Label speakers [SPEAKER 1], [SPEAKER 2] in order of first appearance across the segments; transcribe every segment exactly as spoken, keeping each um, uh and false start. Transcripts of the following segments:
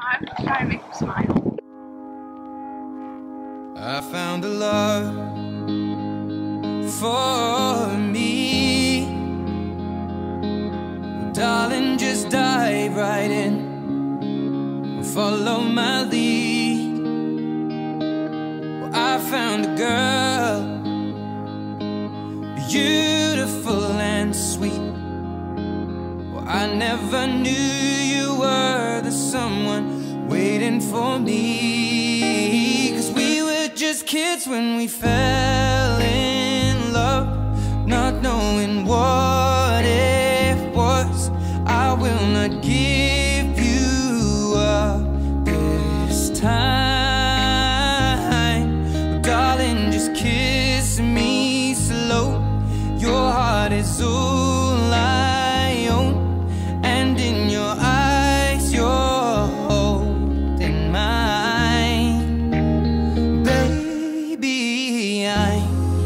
[SPEAKER 1] I'm trying to make you smile.
[SPEAKER 2] I found a love for me. Well, darling, just dive right in, follow my lead. Well, I found a girl, beautiful and sweet. Well, I never knew you were the someone waiting for me. 'Cause we were just kids when we fell in love, not knowing what it was. I will not give you up this time. But darling, just kiss me slow. Your heart is all I own, and in your eyes you're holding mine. Baby, I'm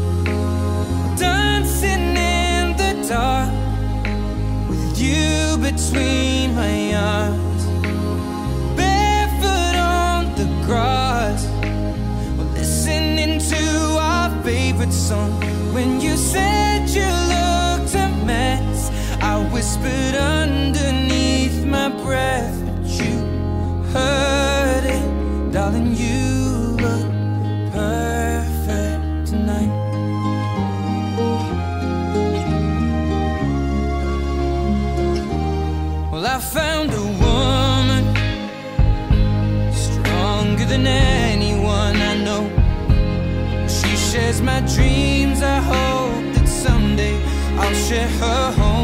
[SPEAKER 2] dancing in the dark with you between my arms, barefoot on the grass. We're listening to our favorite song. When you said you looked a mess, I whispered underneath my breath, but you heard it. Darling, you look perfect tonight. Well, I found a woman stronger than anyone I know. She shares my dreams. I hope that someday I'll share her home.